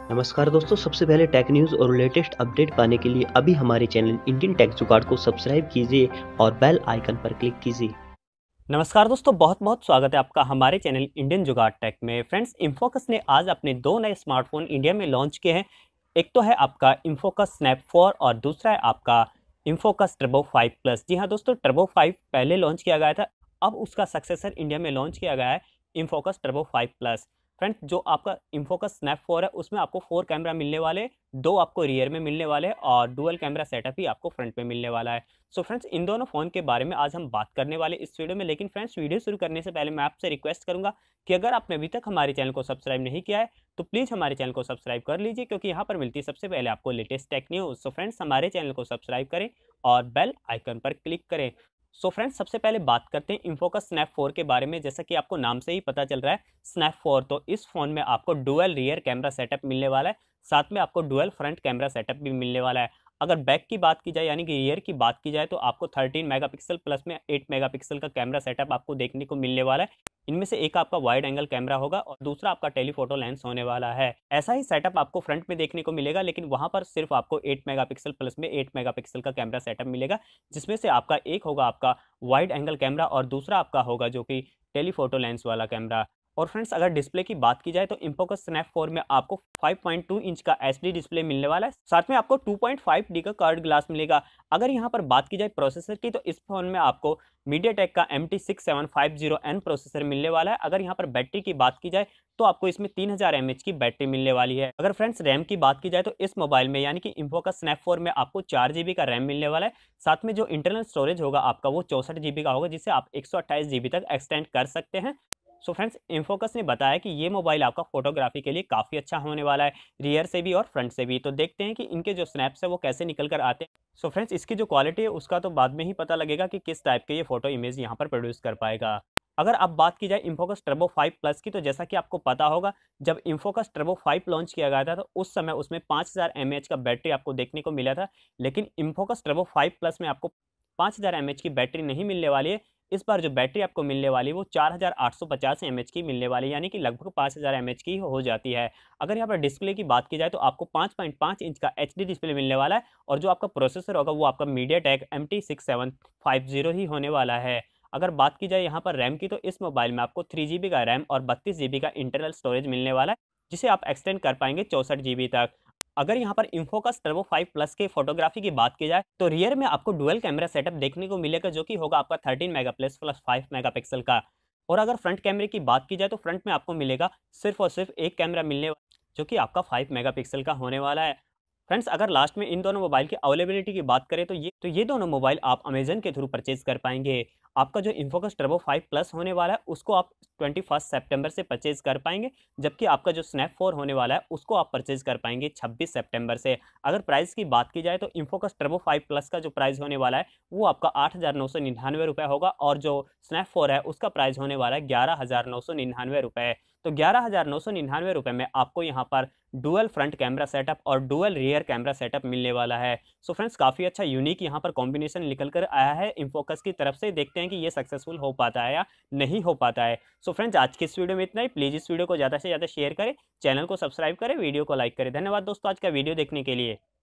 नमस्कार दोस्तों, सबसे पहले टेक न्यूज़ और लेटेस्ट अपडेट पाने के लिए अभी हमारे चैनल इंडियन टेक जुगाड़ को सब्सक्राइब कीजिए और बेल आइकन पर क्लिक कीजिए। नमस्कार दोस्तों, बहुत बहुत स्वागत है आपका हमारे चैनल इंडियन जुगाड़ टेक में। फ्रेंड्स, इन्फोकस ने आज अपने दो नए स्मार्टफोन इंडिया में लॉन्च किए हैं। एक तो है आपका इन्फोकस स्नैप 4 और दूसरा है आपका इन्फोकस टर्बो 5 प्लस। जी हाँ दोस्तों, टर्बो 5 पहले लॉन्च किया गया था, अब उसका सक्सेसर इंडिया में लॉन्च किया गया है इन्फोकस टर्बो 5 प्लस। फ्रेंड्स, जो आपका इन्फोकस स्नैप 4 है उसमें आपको 4 कैमरा मिलने वाले, 2 आपको रियर में मिलने वाले और डुअल कैमरा सेटअप ही आपको फ्रंट में मिलने वाला है। सो फ्रेंड्स, इन दोनों फ़ोन के बारे में आज हम बात करने वाले इस वीडियो में। लेकिन फ्रेंड्स, वीडियो शुरू करने से पहले मैं आपसे रिक्वेस्ट करूंगा कि अगर आपने अभी तक हमारे चैनल को सब्सक्राइब नहीं किया है तो प्लीज़ हमारे चैनल को सब्सक्राइब कर लीजिए, क्योंकि यहाँ पर मिलती है सबसे पहले आपको latest tech news. So friends, हमारे चैनल को सब्सक्राइब करें और बेल आइकन पर क्लिक करें। सो फ्रेंड्स, सबसे पहले बात करते हैं इन्फोकस स्नैप 4 के बारे में। जैसा कि आपको नाम से ही पता चल रहा है स्नैप 4, तो इस फ़ोन में आपको डुअल रियर कैमरा सेटअप मिलने वाला है, साथ में आपको डुअल फ्रंट कैमरा सेटअप भी मिलने वाला है। अगर बैक की बात की जाए यानी कि रियर की बात की जाए तो आपको 13 मेगापिक्सल प्लस में 8 मेगापिक्सल का कैमरा सेटअप आपको देखने को मिलने वाला है। इनमें से एक आपका वाइड एंगल कैमरा होगा और दूसरा आपका टेलीफोटो लेंस होने वाला है। ऐसा ही सेटअप आपको फ्रंट में देखने को मिलेगा, लेकिन वहां पर सिर्फ आपको 8 मेगापिक्सल प्लस में 8 मेगापिक्सल का कैमरा सेटअप मिलेगा, जिसमें से आपका एक होगा आपका वाइड एंगल कैमरा और दूसरा आपका होगा जो कि टेलीफोटो लेंस वाला कैमरा। और फ्रेंड्स, अगर डिस्प्ले की बात की जाए तो इन्फोकस स्नैप 4 में आपको 5.2 इंच का एचडी डिस्प्ले मिलने वाला है, साथ में आपको 2.5D का कर्व्ड ग्लास मिलेगा। अगर यहाँ पर बात की जाए प्रोसेसर की तो इस फोन में आपको मीडियाटेक का MT6750N प्रोसेसर मिलने वाला है। अगर यहाँ पर बैटरी की बात की जाए तो आपको इसमें 3000 mAh की बैटरी मिलने वाली है। अगर फ्रेंड्स रैम की बात की जाए तो इस मोबाइल में यानी कि इन्फोकस स्नैप 4 में आपको 4 GB का रैम मिलने वाला है, साथ में जो इंटरनल स्टोरेज होगा आपका वो 64 GB का होगा, जिसे आप 128 GB तक एक्सटेंड कर सकते हैं। सो फ्रेंड्स, इन्फोकस ने बताया कि ये मोबाइल आपका फोटोग्राफी के लिए काफ़ी अच्छा होने वाला है, रियर से भी और फ्रंट से भी। तो देखते हैं कि इनके जो स्नैप्स है वो कैसे निकल कर आते हैं। सो फ्रेंड्स, इसकी जो क्वालिटी है उसका तो बाद में ही पता लगेगा कि किस टाइप के ये फोटो इमेज यहाँ पर प्रोड्यूस कर पाएगा। अगर अब बात की जाए इन्फोकस टर्बो 5 प्लस की, तो जैसा कि आपको पता होगा जब इन्फोकस टर्बो 5 लॉन्च किया गया था तो उस समय उसमें 5000 mAh का बैटरी आपको देखने को मिला था, लेकिन इन्फोकस टर्बो 5 प्लस में आपको 5000 mAh की बैटरी नहीं मिलने वाली है। इस बार जो बैटरी आपको मिलने वाली है वो 4850 mAh की मिलने वाली है, यानी कि लगभग 5000 mAh की हो जाती है। अगर यहाँ पर डिस्प्ले की बात की जाए तो आपको 5.5 इंच का एचडी डिस्प्ले मिलने वाला है और जो आपका प्रोसेसर होगा वो आपका मीडियाटेक MT6750 ही होने वाला है। अगर बात की जाए यहाँ पर रैम की तो इस मोबाइल में आपको 3 GB का रैम और 32 GB का इंटरनल स्टोरेज मिलने वाला है, जिसे आप एक्सटेंड कर पाएंगे 64 GB तक। अगर यहाँ पर इन्फोकस टर्बो 5 प्लस के फोटोग्राफी की बात की जाए तो रियर में आपको डुअल कैमरा सेटअप देखने को मिलेगा, जो कि होगा आपका 13 मेगापिक्सल प्लस 5 मेगापिक्सल का। और अगर फ्रंट कैमरे की बात की जाए तो फ्रंट में आपको मिलेगा सिर्फ और सिर्फ एक कैमरा मिलने वाला, जो कि आपका 5 मेगापिक्सल का होने वाला है। फ्रेंड्स, अगर लास्ट में इन दोनों मोबाइल की अवेलेबिलिटी की बात करें तो ये दोनों मोबाइल आप अमेजन के थ्रू परचेज कर पाएंगे। आपका जो इन्फोकस टर्बो 5 प्लस होने वाला है उसको आप 21 सितंबर से परचेज कर पाएंगे, जबकि आपका जो स्नैप 4 होने वाला है उसको आप परचेज कर पाएंगे 26 सितंबर से। अगर प्राइस की बात की जाए तो इन्फोकस टर्बो 5 प्लस का जो प्राइस होने वाला है वो आपका 8,999 होगा और जो स्नैप 4 है उसका प्राइस होने वाला है 11,999। तो 11,999 में आपको यहाँ पर डुअल फ्रंट कैमरा सेटअप और डुअल रियर कैमरा सेटअप मिलने वाला है। सो फ्रेंड्स, काफ़ी अच्छा यूनिक यहाँ पर कॉम्बिनेशन निकल कर आया है इन्फोकस की तरफ से। देखते हैं कि ये सक्सेसफुल हो पाता है या नहीं हो पाता है। सो फ्रेंड्स, आज की इस वीडियो में इतना ही। प्लीज़ इस वीडियो को ज़्यादा से ज़्यादा शेयर करें, चैनल को सब्सक्राइब करें, वीडियो को लाइक करें। धन्यवाद दोस्तों आज का वीडियो देखने के लिए।